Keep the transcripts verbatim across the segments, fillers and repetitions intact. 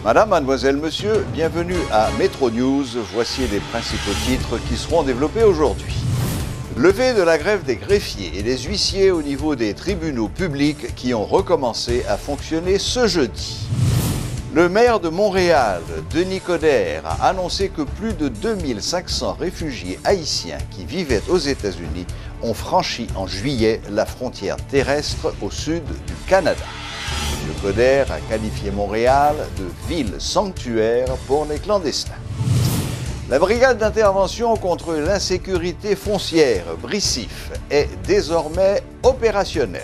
Madame, mademoiselle, monsieur, bienvenue à Métro News. Voici les principaux titres qui seront développés aujourd'hui. Levée de la grève des greffiers et des huissiers au niveau des tribunaux publics qui ont recommencé à fonctionner ce jeudi. Le maire de Montréal, Denis Coderre, a annoncé que plus de deux mille cinq cents réfugiés haïtiens qui vivaient aux États-Unis ont franchi en juillet la frontière terrestre au sud du Canada. M. Coderre a qualifié Montréal de ville sanctuaire pour les clandestins. La brigade d'intervention contre l'insécurité foncière, Brissif, est désormais opérationnelle.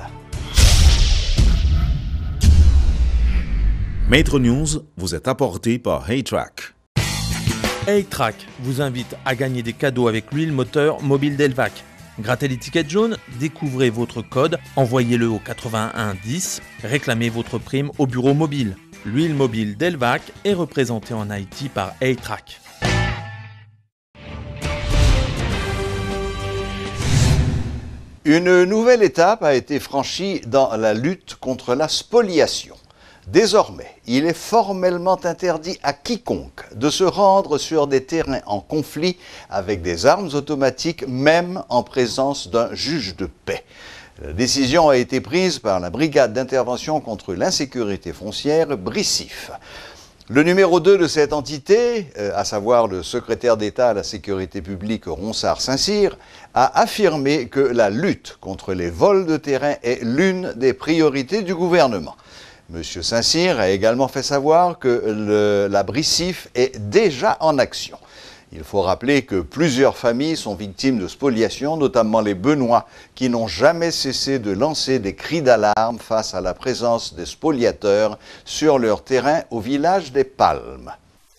Métro News vous est apporté par Haytrack. Haytrack vous invite à gagner des cadeaux avec l'huile moteur mobile Delvac. Grattez l'étiquette jaune, découvrez votre code, envoyez-le au quatre-vingt-un dix, réclamez votre prime au bureau mobile. L'huile mobile Delvac est représentée en Haïti par Haytrack. Une nouvelle étape a été franchie dans la lutte contre la spoliation. Désormais, il est formellement interdit à quiconque de se rendre sur des terrains en conflit avec des armes automatiques, même en présence d'un juge de paix. La décision a été prise par la brigade d'intervention contre l'insécurité foncière, Brissif. Le numéro deux de cette entité, à savoir le secrétaire d'État à la sécurité publique Ronsard Saint-Cyr, a affirmé que la lutte contre les vols de terrain est l'une des priorités du gouvernement. M. Saint-Cyr a également fait savoir que le, la Brissif est déjà en action. Il faut rappeler que plusieurs familles sont victimes de spoliation, notamment les Benoît, qui n'ont jamais cessé de lancer des cris d'alarme face à la présence des spoliateurs sur leur terrain au village des Palmes.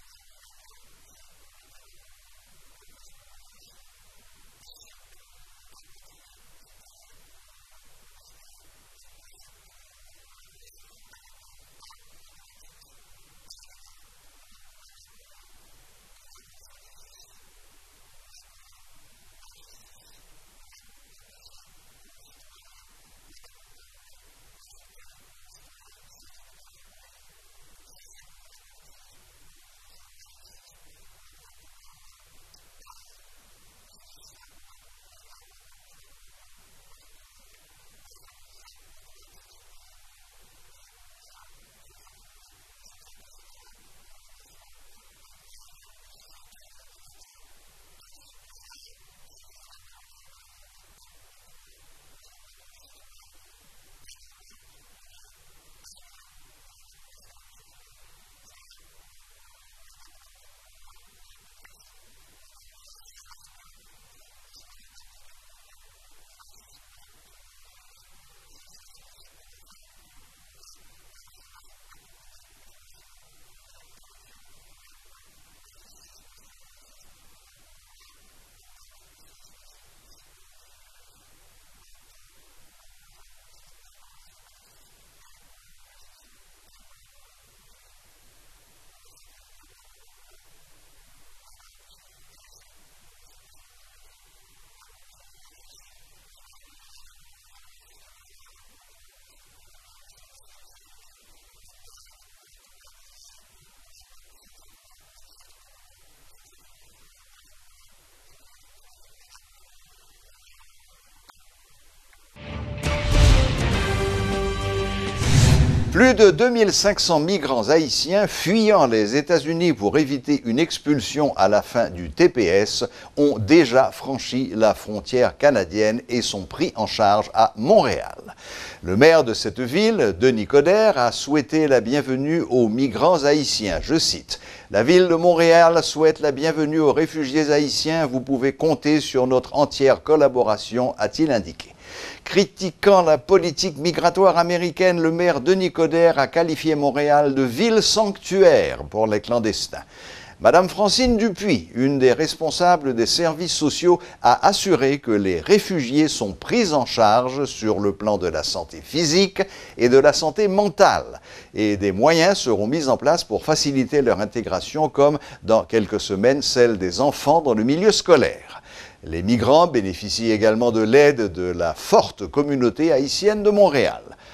Plus de deux mille cinq cents migrants haïtiens fuyant les États-Unis pour éviter une expulsion à la fin du T P S ont déjà franchi la frontière canadienne et sont pris en charge à Montréal. Le maire de cette ville, Denis Coderre, a souhaité la bienvenue aux migrants haïtiens. Je cite, « La ville de Montréal souhaite la bienvenue aux réfugiés haïtiens. Vous pouvez compter sur notre entière collaboration », a-t-il indiqué. Critiquant la politique migratoire américaine, le maire Denis Coderre a qualifié Montréal de ville sanctuaire pour les clandestins. Madame Francine Dupuis, une des responsables des services sociaux, a assuré que les réfugiés sont pris en charge sur le plan de la santé physique et de la santé mentale. Et des moyens seront mis en place pour faciliter leur intégration, comme dans quelques semaines celle des enfants dans le milieu scolaire. Les migrants bénéficient également de l'aide de la forte communauté haïtienne de Montréal.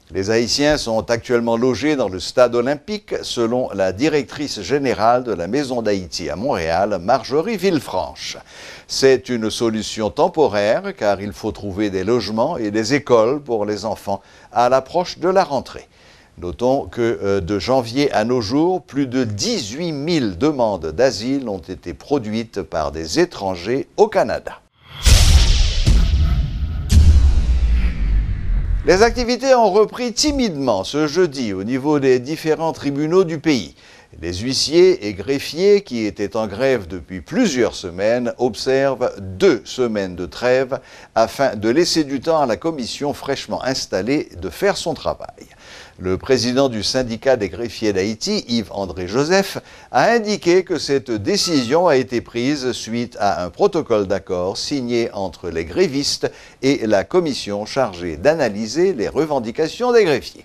Les Haïtiens sont actuellement logés dans le stade olympique, selon la directrice générale de la Maison d'Haïti à Montréal, Marjorie Villefranche. C'est une solution temporaire car il faut trouver des logements et des écoles pour les enfants à l'approche de la rentrée. Notons que de janvier à nos jours, plus de dix-huit mille demandes d'asile ont été produites par des étrangers au Canada. Les activités ont repris timidement ce jeudi au niveau des différents tribunaux du pays. Les huissiers et greffiers qui étaient en grève depuis plusieurs semaines observent deux semaines de trêve afin de laisser du temps à la commission fraîchement installée de faire son travail. Le président du syndicat des greffiers d'Haïti, Yves-André Joseph, a indiqué que cette décision a été prise suite à un protocole d'accord signé entre les grévistes et la commission chargée d'analyser les revendications des greffiers.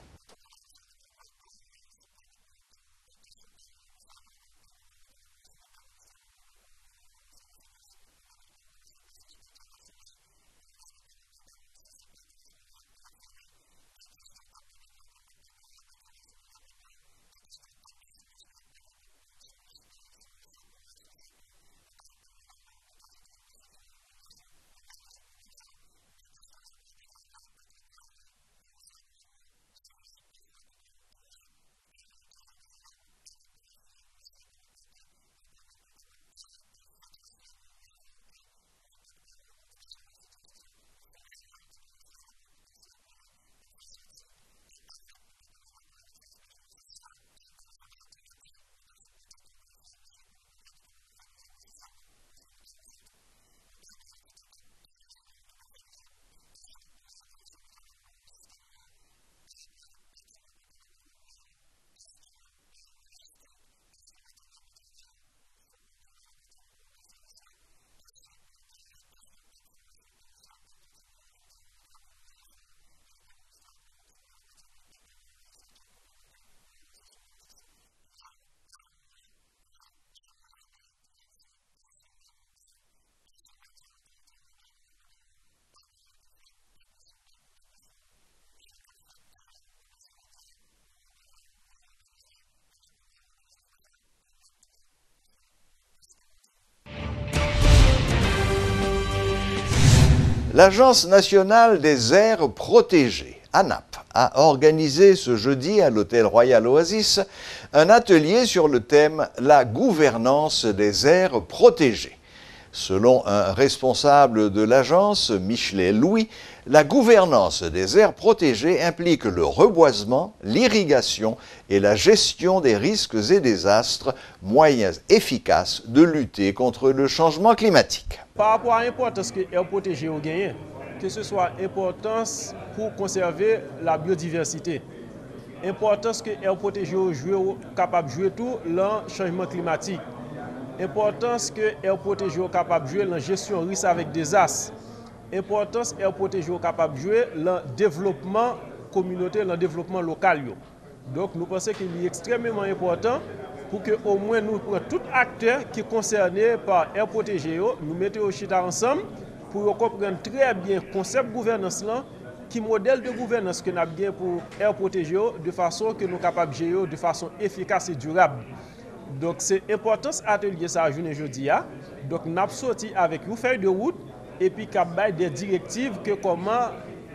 L'Agence nationale des aires protégées, ANAP, a organisé ce jeudi à l'Hôtel Royal Oasis un atelier sur le thème « La gouvernance des aires protégées ». Selon un responsable de l'agence, Michelet Louis, la gouvernance des aires protégées implique le reboisement, l'irrigation et la gestion des risques et désastres, moyens efficaces de lutter contre le changement climatique. Par rapport à l'importance que l'aire protégée a gagné, que ce soit importance pour conserver la biodiversité, importance que l'aire protégée est capable de jouer tout dans le changement climatique, importance que l'aire protégée est capable de jouer dans la gestion de risques avec désastres, importance que l'aire protégée est capable de jouer dans le développement communautaire, dans le développement local. Donc nous pensons qu'il est extrêmement important pour que au moins nous prenions tout acteur qui est concerné par l'aire protégée, nous mettons au chita ensemble pour comprendre très bien le concept de gouvernance là, qui modèle de gouvernance que nous avons bien pour l'aire protégée de façon que nous sommes capables de gérer de façon efficace et durable. Donc c'est important cet atelier ça journée jeudi. Donc nous avons sorti avec une feuille de route et puis des directives que comment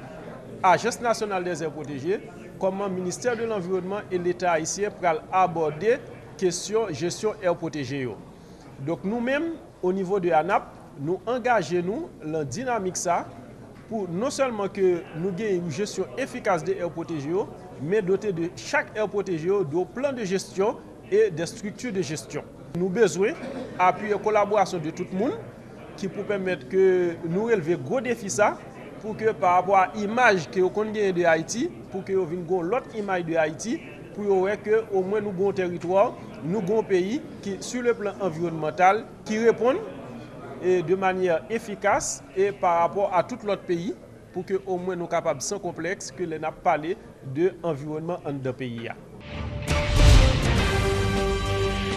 Agence nationale des aires protégées, comment le ministère de l'Environnement et l'État haïtien pour aborder question gestion air protégée. Donc nous-mêmes, au niveau de ANAP, nous engageons dans la dynamique ça pour non seulement que nous ayons une gestion efficace des aires protégées, mais doter de chaque aire protégée de plan de gestion et des structures de gestion. Nous avons besoin d'appuyer la collaboration de tout le monde qui pour permettre que nous relever gros défis ça pour que par rapport à l'image que nous avons de Haïti, pour que nous ayons l'autre image de Haïti, pour que au moins nous avons un territoire, nous avons un pays qui, sur le plan environnemental, qui répond et de manière efficace et par rapport à tout l'autre pays, pour que au moins nous sommes capables sans complexe que les n'a parlé de l'environnement dans le pays.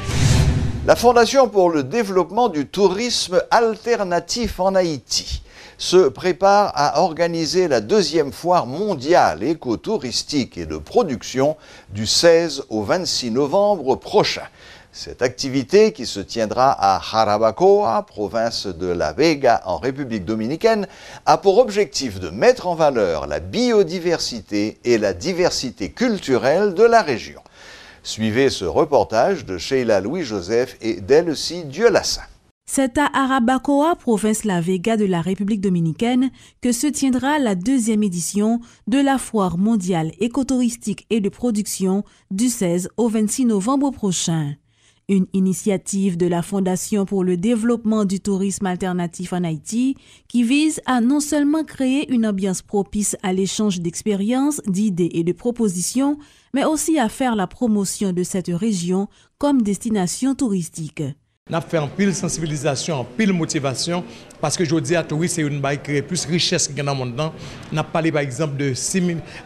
La Fondation pour le développement du tourisme alternatif en Haïti se prépare à organiser la deuxième foire mondiale écotouristique et de production du seize au vingt-six novembre prochain. Cette activité, qui se tiendra à Jarabacoa, province de La Vega en République dominicaine, a pour objectif de mettre en valeur la biodiversité et la diversité culturelle de la région. Suivez ce reportage de Sheila Louis-Joseph et d'Elsie Dieulassant. C'est à Jarabacoa, province La Vega de la République dominicaine, que se tiendra la deuxième édition de la Foire mondiale écotouristique et de production du seize au vingt-six novembre prochain. Une initiative de la Fondation pour le développement du tourisme alternatif en Haïti qui vise à non seulement créer une ambiance propice à l'échange d'expériences, d'idées et de propositions, mais aussi à faire la promotion de cette région comme destination touristique. Nous avons fait en pile sensibilisation, en pile motivation, parce que je dis à touristes, c'est une baille qui crée plus de richesse que dans le monde. Nous avons parlé par exemple de six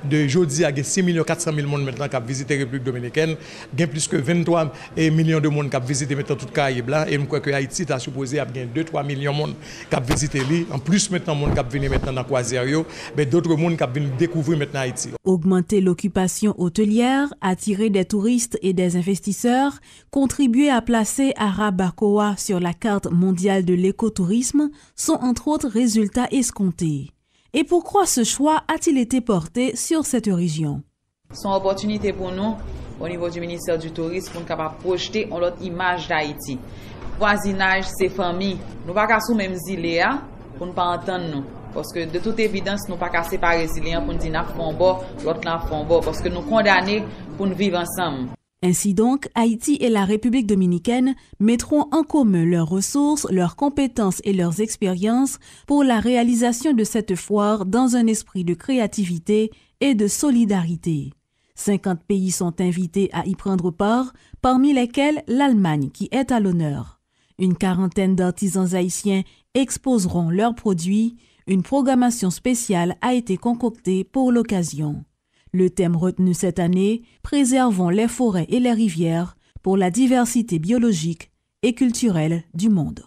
millions quatre cent mille personnes maintenant qui ont visité la République dominicaine, il y a plus que vingt-trois millions de personnes qui ont visité maintenant toute Caraïbe là, et je crois que Haïti est supposé avoir deux à trois millions de personnes qui ont visité l'île, en plus maintenant de gens qui viennent maintenant dans croisière, mais d'autres personnes qui viennent découvrir maintenant Haïti. Augmenter l'occupation hôtelière, attirer des touristes et des investisseurs, contribuer à placer Jarabacoa sur la carte mondiale de l'écotourisme sont entre autres résultats escomptés. Et pourquoi ce choix a-t-il été porté sur cette région? C'est une opportunité pour nous, au niveau du ministère du Tourisme, pour nous capables de projeter une autre image d'Haïti. Voisinage, c'est famille. Nous ne pouvons pas sous même île pour ne pas entendre nous. Parce que de toute évidence, nous ne pouvons pas séparer les Ziliens pour nous dire nous faisons bon, l'autre nous faisons bon. Parce que nous condamnés pour nous vivre ensemble. Ainsi donc, Haïti et la République dominicaine mettront en commun leurs ressources, leurs compétences et leurs expériences pour la réalisation de cette foire dans un esprit de créativité et de solidarité. cinquante pays sont invités à y prendre part, parmi lesquels l'Allemagne qui est à l'honneur. Une quarantaine d'artisans haïtiens exposeront leurs produits. Une programmation spéciale a été concoctée pour l'occasion. Le thème retenu cette année, préservons les forêts et les rivières pour la diversité biologique et culturelle du monde.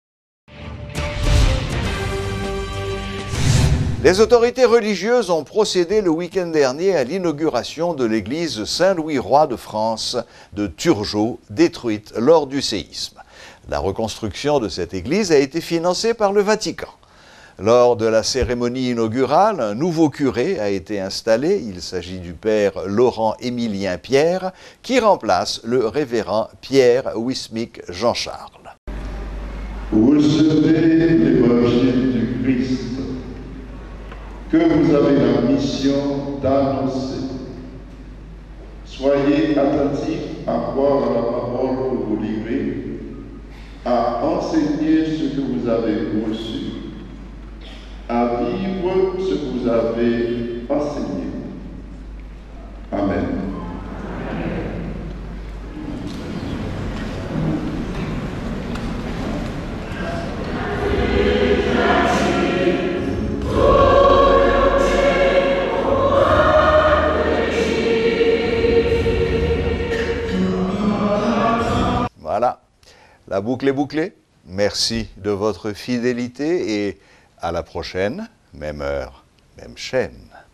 Les autorités religieuses ont procédé le week-end dernier à l'inauguration de l'église Saint-Louis-Roi de France de Turgot, détruite lors du séisme. La reconstruction de cette église a été financée par le Vatican. Lors de la cérémonie inaugurale, un nouveau curé a été installé. Il s'agit du père Laurent-Émilien Pierre, qui remplace le révérend Pierre Wismic Jean-Charles. Recevez l'évangile du Christ, que vous avez la mission d'annoncer. Soyez attentifs à croire à la parole que vous livrez, à enseigner ce que vous avez reçu, à vivre ce que vous avez enseigné. Amen. Voilà, la boucle est bouclée. Merci de votre fidélité et à la prochaine, même heure, même chaîne.